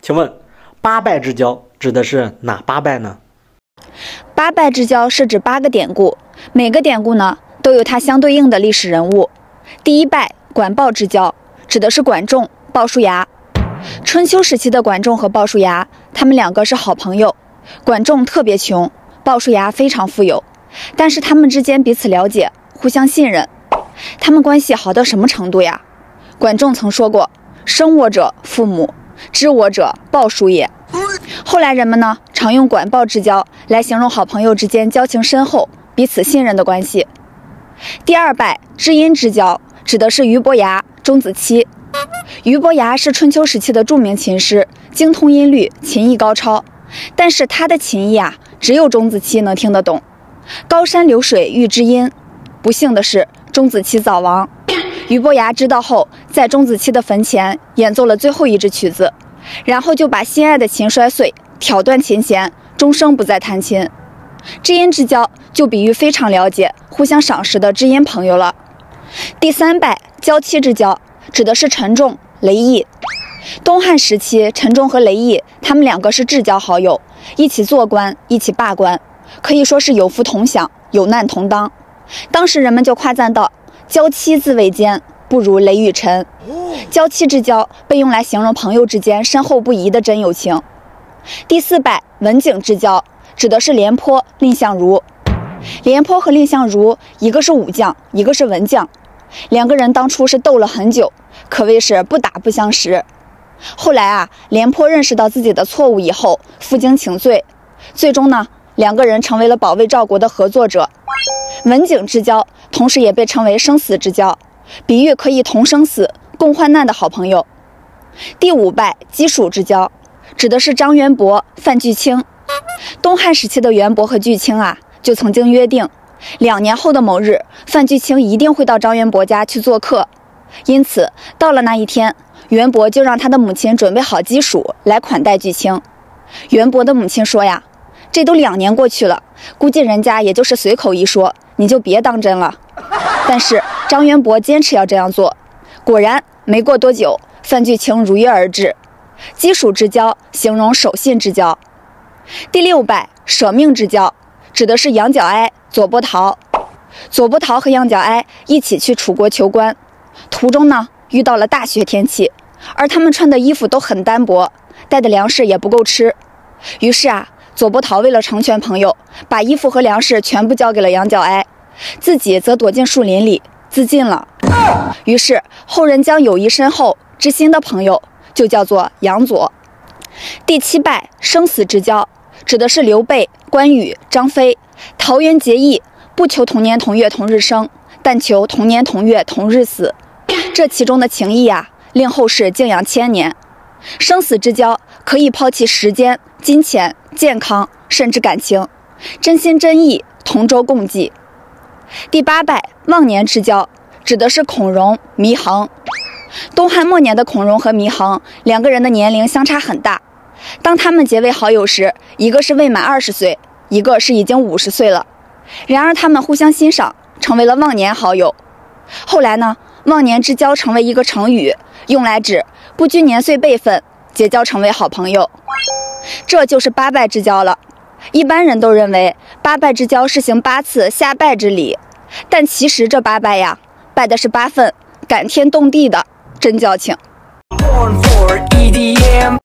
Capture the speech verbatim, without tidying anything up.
请问八拜之交指的是哪八拜呢？ 八拜之交是指八个典故，每个典故呢都有它相对应的历史人物。第一拜管鲍之交指的是管仲、鲍叔牙。春秋时期的管仲和鲍叔牙，他们两个是好朋友。管仲特别穷，鲍叔牙非常富有，但是他们之间彼此了解，互相信任。他们关系好到什么程度呀？管仲曾说过：“生我者父母，知我者鲍叔也。”后来人们呢常用管鲍之交来形容好朋友之间交情深厚、彼此信任的关系。第二拜知音之交指的是俞伯牙、钟子期。俞伯牙是春秋时期的著名琴师，精通音律，琴艺高超。但是他的琴艺啊，只有钟子期能听得懂。高山流水遇知音，不幸的是钟子期早亡。俞伯牙知道后，在钟子期的坟前演奏了最后一支曲子，然后就把心爱的琴摔碎，挑断琴弦，终生不再弹琴。知音之交就比喻非常了解、互相赏识的知音朋友了。第三拜交期之交指的是陈仲、雷毅。东汉时期，陈仲和雷毅他们两个是至交好友，一起做官，一起罢官，可以说是有福同享，有难同当。当时人们就夸赞道：“交期自未坚，不如雷与陈。”交期之交被用来形容朋友之间深厚不移的真友情。第四拜文景之交指的是廉颇、蔺相如。廉颇和蔺相如，一个是武将，一个是文将，两个人当初是斗了很久，可谓是不打不相识。后来啊，廉颇认识到自己的错误以后，负荆请罪，最终呢，两个人成为了保卫赵国的合作者。文景之交同时也被称为生死之交，比喻可以同生死、共患难的好朋友。第五拜鸡黍之交指的是张元博、范巨卿。东汉时期的元博和巨卿啊，就曾经约定，两年后的某日，范巨卿一定会到张元博家去做客。因此，到了那一天，元博就让他的母亲准备好鸡黍来款待巨卿。元博的母亲说呀：“这都两年过去了，估计人家也就是随口一说，你就别当真了。”但是张元博坚持要这样做。果然，没过多久，范巨卿如约而至。鸡黍之交形容守信之交。第六拜舍命之交指的是杨角哀、左伯桃。左伯桃和杨角哀一起去楚国求官，途中呢遇到了大雪天气，而他们穿的衣服都很单薄，带的粮食也不够吃。于是啊，左伯桃为了成全朋友，把衣服和粮食全部交给了杨角哀，自己则躲进树林里自尽了。于是后人将友谊深厚、知心的朋友就叫做杨左。第七拜生死之交指的是刘备、关羽、张飞。桃园结义，不求同年同月同日生，但求同年同月同日死。这其中的情谊啊，令后世敬仰千年。生死之交可以抛弃时间、金钱、健康，甚至感情，真心真意，同舟共济。第八拜忘年之交指的是孔融、祢衡。东汉末年的孔融和祢衡两个人的年龄相差很大，当他们结为好友时，一个是未满二十岁，一个是已经五十岁了。然而他们互相欣赏，成为了忘年好友。后来呢，忘年之交成为一个成语，用来指不拘年岁辈分，结交成为好朋友。这就是八拜之交了。一般人都认为八拜之交是行八次下拜之礼，但其实这八拜呀，拜的是八份感天动地的真交情。